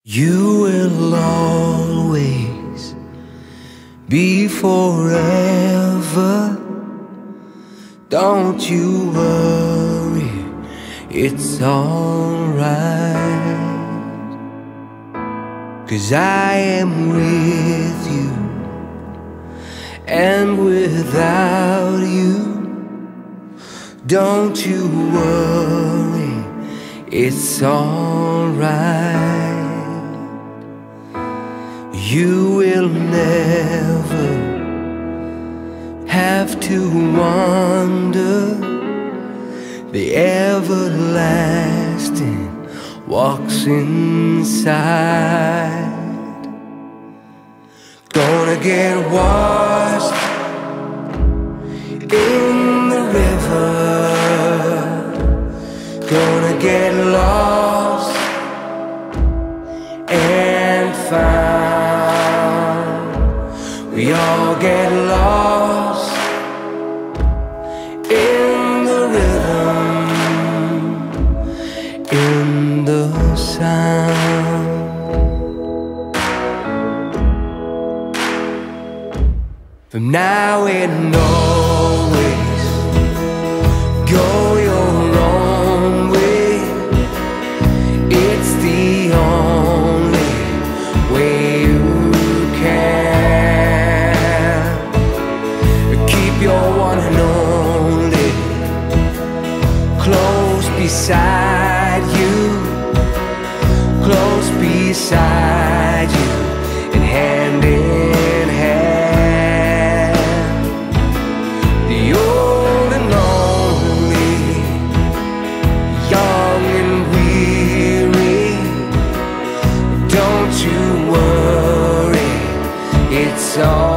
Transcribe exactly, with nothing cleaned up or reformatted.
You will always be forever. Don't you worry, it's alright. 'Cause I am with you, and without you, don't you worry, it's alright. You will never have to wonder. The everlasting walks inside. Gonna get washed in the river, gonna get lost and found. We all get lost in the rhythm, in the sound. From now and always, go your own way. It's the only way you can keep your one and only close beside you, close beside you, and hand in hand. The old and lonely, young and weary, don't you worry, it's all